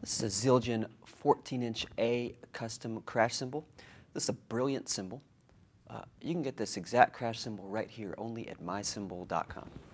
This is a Zildjian 14-inch A custom crash cymbal. This is a brilliant cymbal. You can get this exact crash cymbal right here only at mycymbal.com.